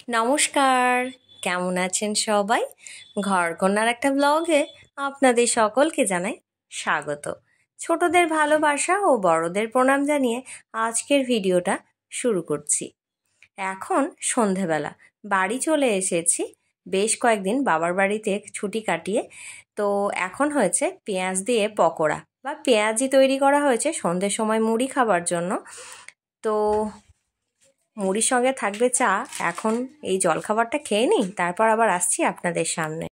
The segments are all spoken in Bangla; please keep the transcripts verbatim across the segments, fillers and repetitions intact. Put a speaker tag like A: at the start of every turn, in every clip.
A: নমস্কার, কেমন আছেন সবাই? ঘরকন্নার একটা ব্লগে আপনাদের সকলকে জানাই স্বাগত। ছোটদের ভালোবাসা ও বড়দের প্রণাম জানিয়ে আজকের ভিডিওটা শুরু করছি। এখন সন্ধেবেলা বাড়ি চলে এসেছি, বেশ কয়েকদিন বাবার বাড়িতে ছুটি কাটিয়ে। তো এখন হয়েছে পেঁয়াজ দিয়ে পকোড়া বা পেঁয়াজি তৈরি করা হয়েছে সন্ধ্যের সময় মুড়ি খাবার জন্য। তো মুড়ির সঙ্গে থাকবে চা। এখন এই জলখাবারটা খেয়ে নিই, তারপর আবার আসছি আপনাদের সামনে।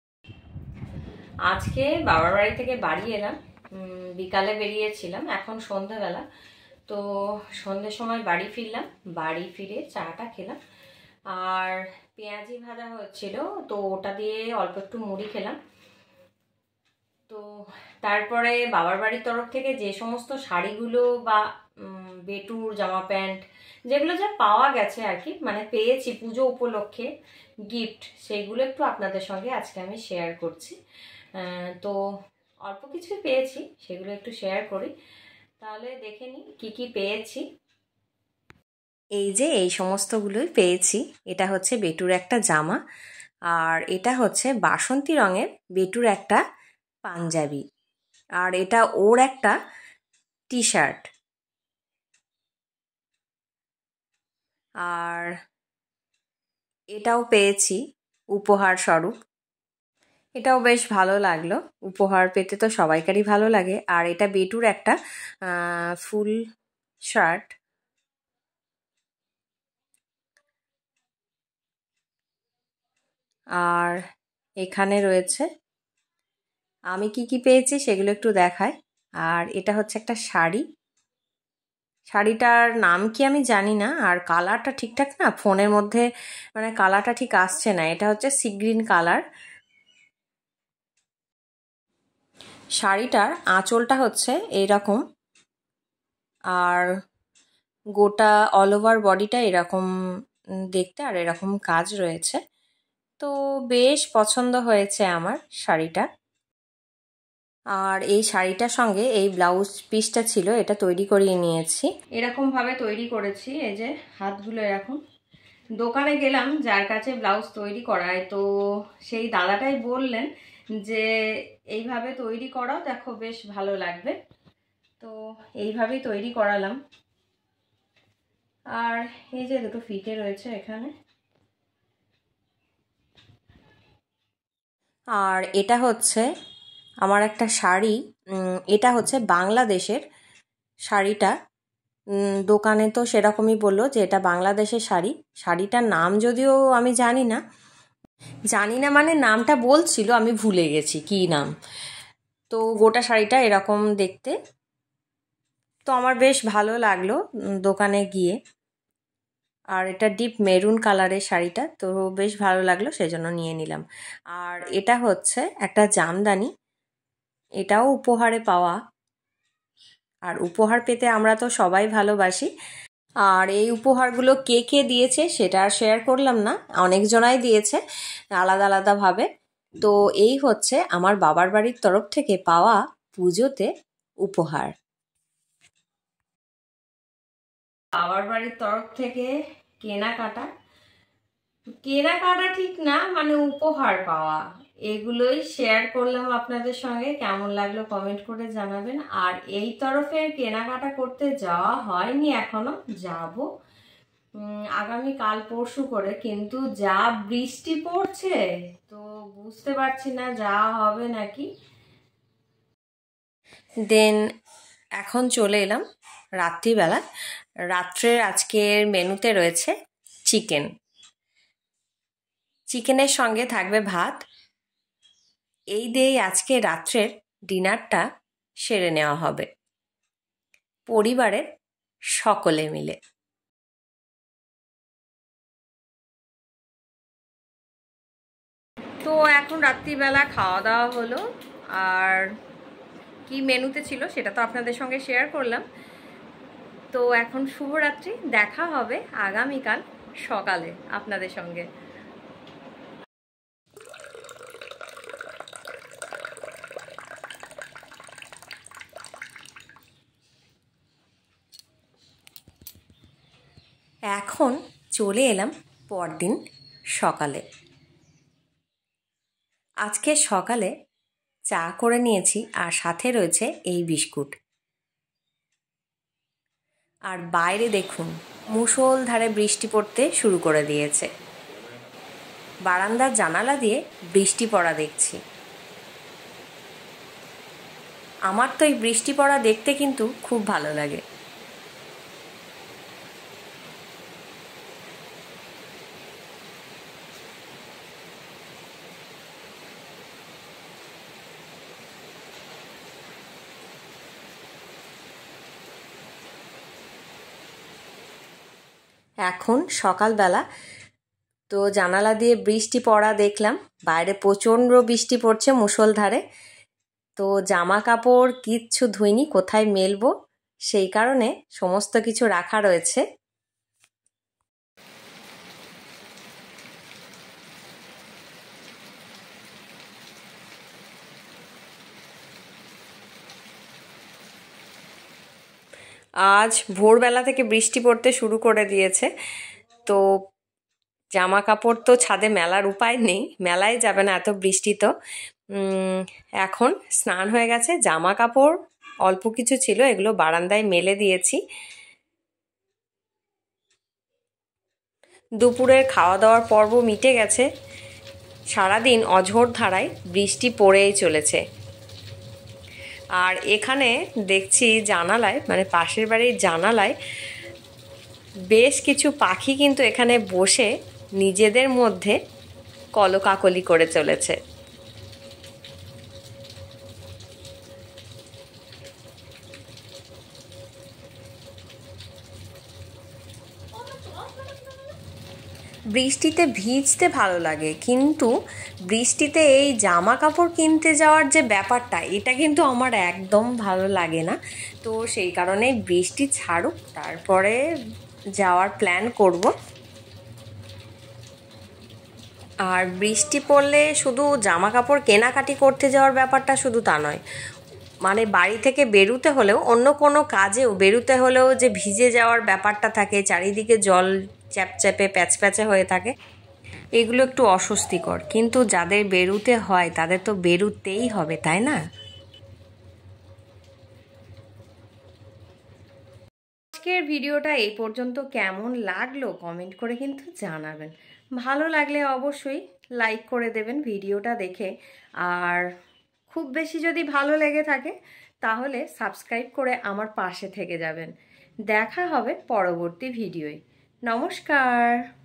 A: আজকে বাবার বাড়ি থেকে বাড়ি এলাম, বিকালে বেরিয়েছিলাম, এখন সন্ধ্যাবেলা। তো সন্ধ্যের সময় বাড়ি ফিরলাম, বাড়ি ফিরে চাটা খেলাম আর পেঁয়াজি ভাজা হচ্ছিল, তো ওটা দিয়ে অল্প একটু মুড়ি খেলাম। তো তারপরে বাবার বাড়ির তরফ থেকে যে সমস্ত শাড়িগুলো বা বেটুর জামা প্যান্ট যেগুলো যা পাওয়া গেছে আর কি, মানে পেয়েছি পুজো উপলক্ষে গিফট, সেইগুলো একটু আপনাদের সঙ্গে আজকে আমি শেয়ার করছি। তো অল্প কিছুই পেয়েছি, সেগুলো একটু শেয়ার করি। তাহলে দেখে নিই কী কী পেয়েছি। এই যে এই সমস্তগুলোই পেয়েছি। এটা হচ্ছে বেটুর একটা জামা, আর এটা হচ্ছে বাসন্তী রঙের বেটুর একটা পাঞ্জাবি, আর এটা ওর একটা টি শার্ট, আর এটাও পেয়েছি উপহার স্বরূপ। এটাও বেশ ভালো লাগলো, উপহার পেতে তো সবাইকারই ভালো লাগে। আর এটা বেটুর একটা ফুল শার্ট। আর এখানে রয়েছে আমি কি কি পেয়েছি সেগুলো একটু দেখায়। আর এটা হচ্ছে একটা শাড়ি, শাড়িটার নাম কি আমি জানি না, আর কালারটা ঠিকঠাক না, ফোনের মধ্যে মানে কালারটা ঠিক আসছে না। এটা হচ্ছে সি গ্রিন কালার। শাড়িটার আঁচলটা হচ্ছে এইরকম, আর গোটা অল ওভার বডিটা এরকম দেখতে, আর এরকম কাজ রয়েছে। তো বেশ পছন্দ হয়েছে আমার শাড়িটা। আর এই শাড়িটার সঙ্গে এই ব্লাউজ পিসটা ছিল, এটা তৈরি করিয়ে নিয়েছি, এরকম ভাবে তৈরি করেছি। এই যে হাতগুলো এরকম। দোকানে গেলাম যার কাছে ব্লাউজ তৈরি করায়, তো সেই দাদাটাই বললেন যে এইভাবে তৈরি করাও, দেখো বেশ ভালো লাগবে। তো এইভাবেই তৈরি করালাম। আর এই যে দুটো ফিতে রয়েছে এখানে। আর এটা হচ্ছে আমার একটা শাড়ি, এটা হচ্ছে বাংলাদেশের শাড়িটা। দোকানে তো সেরকমই বললো যে এটা বাংলাদেশের শাড়ি। শাড়িটার নাম যদিও আমি জানি না, জানি না মানে নামটা বলছিল, আমি ভুলে গেছি কি নাম। তো গোটা শাড়িটা এরকম দেখতে, তো আমার বেশ ভালো লাগলো দোকানে গিয়ে। আর এটা ডিপ মেরুন কালারের শাড়িটা, তো বেশ ভালো লাগলো, সেজন্য নিয়ে নিলাম। আর এটা হচ্ছে একটা জামদানি, এটাও উপহারে পাওয়া। আর উপহার পেতে আমরা তো সবাই ভালোবাসি। আর এই উপহারগুলো কে কে দিয়েছে সেটা আর শেয়ার করলাম না, অনেকজনাই দিয়েছে আলাদা আলাদাভাবে। তো এই হচ্ছে আমার বাবার বাড়ির তরফ থেকে পাওয়া পুজোতে উপহার। বাবার বাড়ির তরফ থেকে কেনাকাটা, কেনাকাটা ঠিক না, মানে উপহার পাওয়া, এগুলোই শেয়ার করলাম আপনাদের সঙ্গে। কেমন লাগলো কমেন্ট করে জানাবেন। আর এই তরফের কেনাকাটা করতে যাওয়া হয়নি এখনো, যাব আগামী কাল পরশু করে, কিন্তু যা বৃষ্টি পড়ছে তো বুঝতে পারছি না যাওয়া হবে নাকি। দেন এখন চলে এলাম রাত্রিবেলা। রাত্রের আজকের মেনুতে রয়েছে চিকেন, চিকেনের সঙ্গে থাকবে ভাত। এই দিয়েই আজকে রাত্রের ডিনারটা সেরে নেওয়া হবে পরিবারের সকলে মিলে। তো এখন রাত্রিবেলা খাওয়া দাওয়া হলো, আর কি মেনুতে ছিল সেটা তো আপনাদের সঙ্গে শেয়ার করলাম। তো এখন শুভরাত্রি, দেখা হবে আগামীকাল সকালে আপনাদের সঙ্গে। এখন চলে এলাম পরদিন সকালে আজকে সকালে চা করে নিয়েছি আর সাথে রয়েছে এই বিস্কুট। আর বাইরে দেখুন মুষলধারে বৃষ্টি পড়তে শুরু করে দিয়েছে। বারান্দার জানালা দিয়ে বৃষ্টি পড়া দেখছি। আমার তো এই বৃষ্টি পড়া দেখতে কিন্তু খুব ভালো লাগে। এখন সকালবেলা তো জানালা দিয়ে বৃষ্টি পড়া দেখলাম, বাইরে প্রচণ্ড বৃষ্টি পড়ছে মুষলধারে। তো জামা কাপড় কিচ্ছু ধুইনি, কোথায় মেলবো, সেই কারণে সমস্ত কিছু রাখা রয়েছে। আজ ভোরবেলা থেকে বৃষ্টি পড়তে শুরু করে দিয়েছে, তো জামা কাপড় তো ছাদে মেলার উপায় নেই, মেলায় যাবে না এত বৃষ্টি। তো এখন স্নান হয়ে গেছে, জামা কাপড় অল্প কিছু ছিল, এগুলো বারান্দায় মেলে দিয়েছি। দুপুরের খাওয়া দাওয়ার পর্ব মিটে গেছে। সারাদিন অঝোর ধারায় বৃষ্টি পড়েই চলেছে। আর এখানে দেখছি জানালায়, মানে পাশের বাড়ির জানালায় বেশ কিছু পাখি কিন্তু এখানে বসে নিজেদের মধ্যে কলকাকলি করে চলেছে। বৃষ্টিতে ভিজতে ভালো লাগে, কিন্তু বৃষ্টিতে এই জামা কাপড় কিনতে যাওয়ার যে ব্যাপারটা, এটা কিন্তু আমার একদম ভালো লাগে না। তো সেই কারণে বৃষ্টি ছাড়ুক, তারপরে যাওয়ার প্ল্যান করব। আর বৃষ্টি পড়লে শুধু জামা কাপড় কেনাকাটি করতে যাওয়ার ব্যাপারটা শুধু তা নয়, মানে বাড়ি থেকে বেরোতে হলেও, অন্য কোনো কাজেও বেরোতে হলেও যে ভিজে যাওয়ার ব্যাপারটা থাকে, চারিদিকে জল চ্যাপচ্যাপে প্যাচপ্যাচে হয়ে থাকে, এগুলো একটু অস্বস্তিকর। কিন্তু যাদের বেরোতে হয় তাদের তো বেরোতেই হবে, তাই না? আজকের ভিডিওটা এই পর্যন্ত কেমন লাগলো কমেন্ট করে কিন্তু জানাবেন। ভালো লাগলে অবশ্যই লাইক করে দেবেন ভিডিওটা দেখে। আর খুব বেশি যদি ভালো লেগে থাকে তাহলে সাবস্ক্রাইব করে আমার পাশে থেকে যাবেন। দেখা হবে পরবর্তী ভিডিওয়। নমস্কার।